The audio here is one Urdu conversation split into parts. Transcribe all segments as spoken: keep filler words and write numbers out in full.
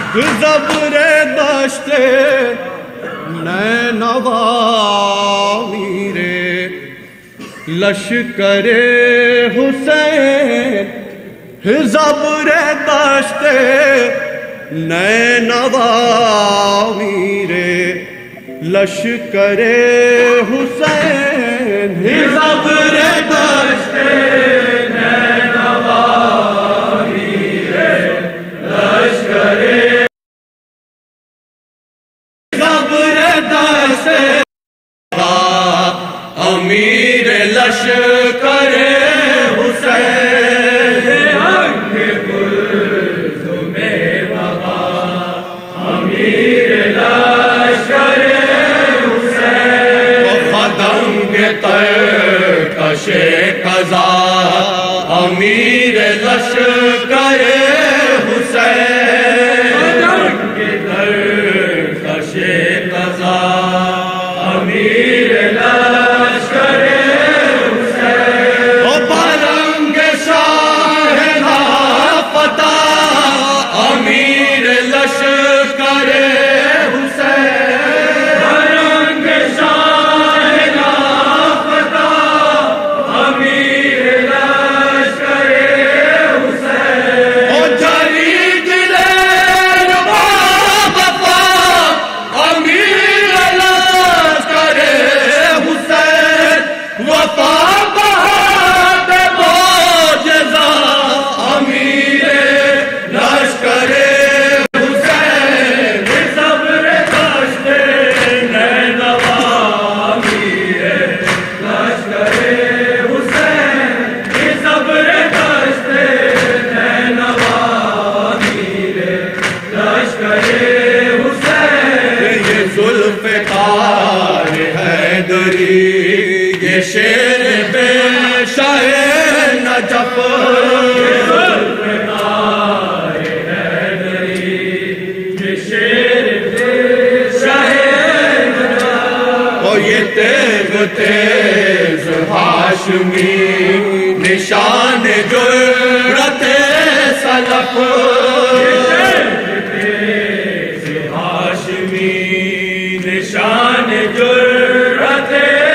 زبر دشت نینوا میرے لشکر حسین، زبر دشت نینوا میرے لشکر حسین، زبر دشت نینوا میرے لشکر امیر لشکر حسین، کلثوم وفا امیر لشکر حسین، خدنگ ترکش قضا امیر لشکر حسین، خدنگ ترکش قضا امیر لشکر حسین، پلنگ شاہ لافتہ امیر لشکر حسین، پلنگ شاہ لافتہ امیر لشکر حسین، جری دلیر وفا امیر لشکر حسین، وفا بہت معجزہ امیر لشکر حسین، صبر دشت نینوا امیر لشکر حسین، صبر دشت نینوا امیر لشکر حسین، یہ ذوالفقار حیدری، یہ شیر بے شاہ نجف، یہ ذوالفقار حیدری، یہ شیر بے شاہ نجف، اور یہ تیغ تیز ہاشمی نشان جرأت سلف، یہ تیغ تیز ہاشمی نشان جرأت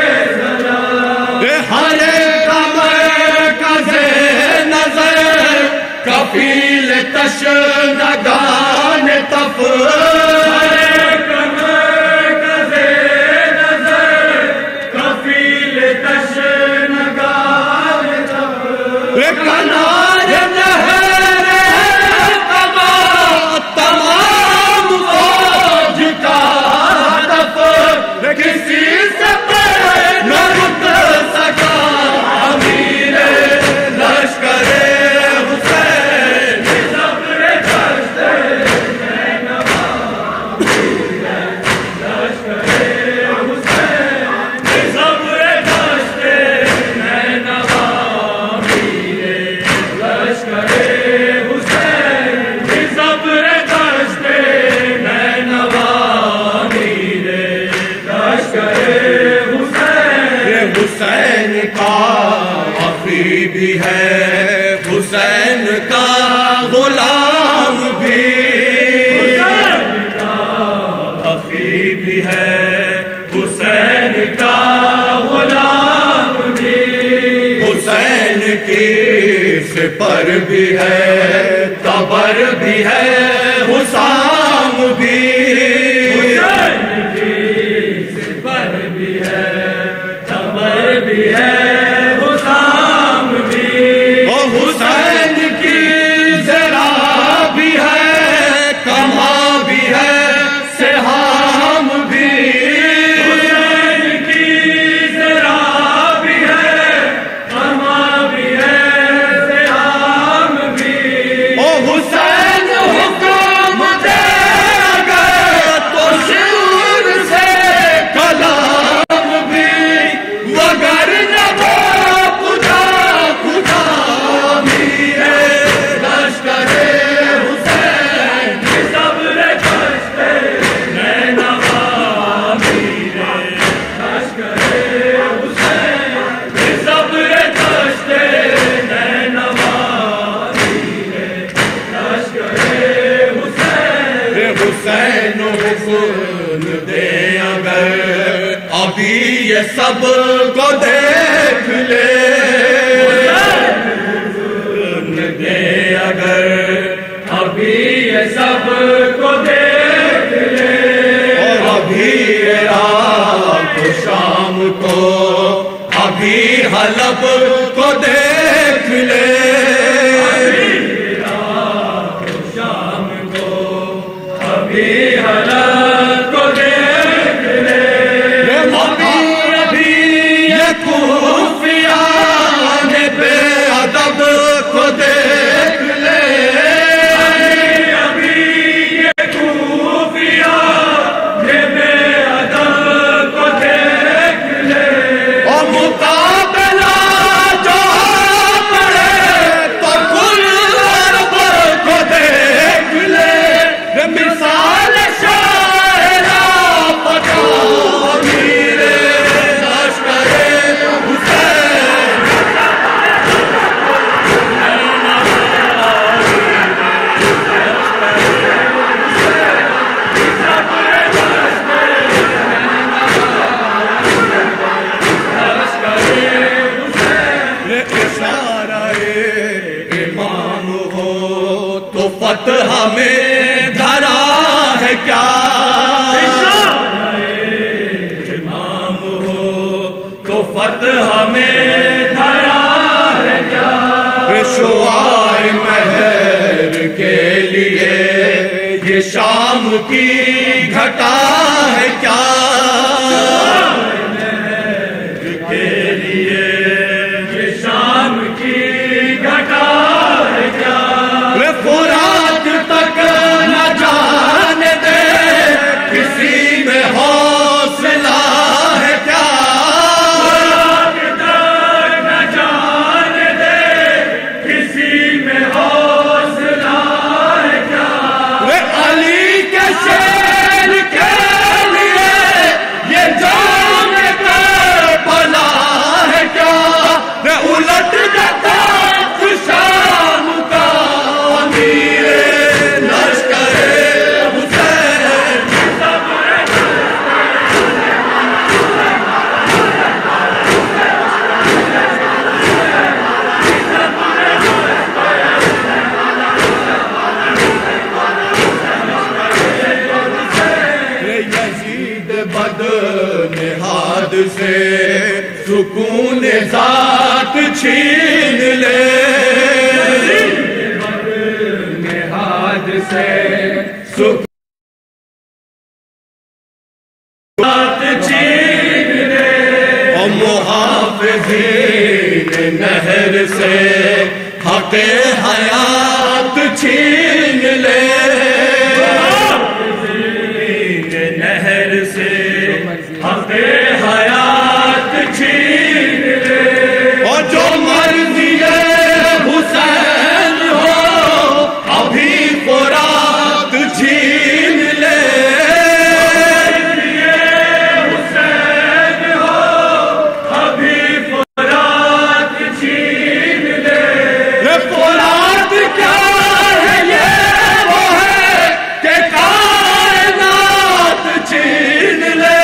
کفیل تشنگان تف، مرکز نظر کفیل تشنگان تف، کنار نہر تمام فوج کا ہدف، کسی سے نہ رک سکا امیر لشکر حسین کا اخی بھی ہے، حسین کا غلام بھی، حسین کا اخی بھی ہے، حسین کا غلام بھی، حسین کی سپر بھی ہے، تبر بھی ہے، حسام بھی، حسین کی سپر بھی ہے، بھی ہے، حسام بھی، اور حسین کی ذرا بھی ہے، کما بھی ہے، سہام بھی، حسین کی ذرا بھی ہے، کما بھی ہے، سہام بھی، اور حسین حکم دے گا حسین حسن دے اگر ابھی یہ سب کو دیکھ لے، حسن دے اگر ابھی یہ سب کو دیکھ لے، اور ابھی رات و شام کو ابھی حلب کو دیکھ لے، فتح میں دھرا ہے کیا، امام ہو تو فتح میں دھرا ہے کیا، شعاع مہر کے لیے یہ شام کی گھٹا ہے کیا، کے لیے یہ شام کی گھٹا ہے کیا، فرات تک نہ جانے دے کسی میں حوصلہ ہے کیا، فرات تک نہ جانے دے کسی میں حوصلہ ہے کیا، علی کے شیر کے لیے یہ جان کربلا ہے کیا، الٹ جاتا شام کا نہاد سے سکون ذات چھین لے، نہاد سے سکون ذات چھین لے، اور محافظین نہر سے حق حیات چھین لے، محافظین نہر سے حق حیات چھین لے، اور جو مرضی حسین ہو ابھی فرات چھین لے، حسین ہو ابھی فرات چھین لے، فرات کیا ہے یہ وہ ہے کہ کائنات چھین لے،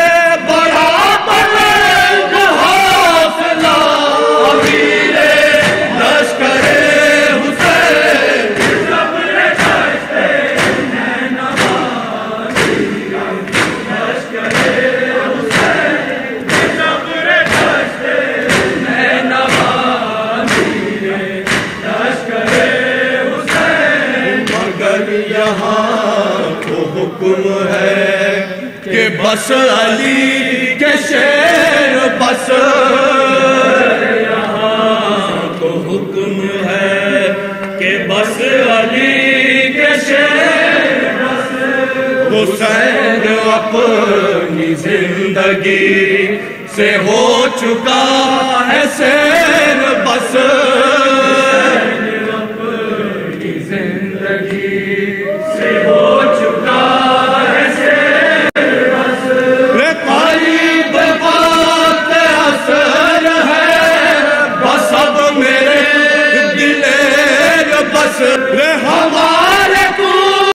حکم ہے کہ بس علی کے شیر بس، یہاں تو حکم ہے کہ بس علی کے شیر بس، حسین اپنی زندگی سے ہو چکا ہے سیر بس، اپنی زندگی سے ہو چکا ہے سیر بس، قریب بات اثر ہے بس اب میرے دلیر بس،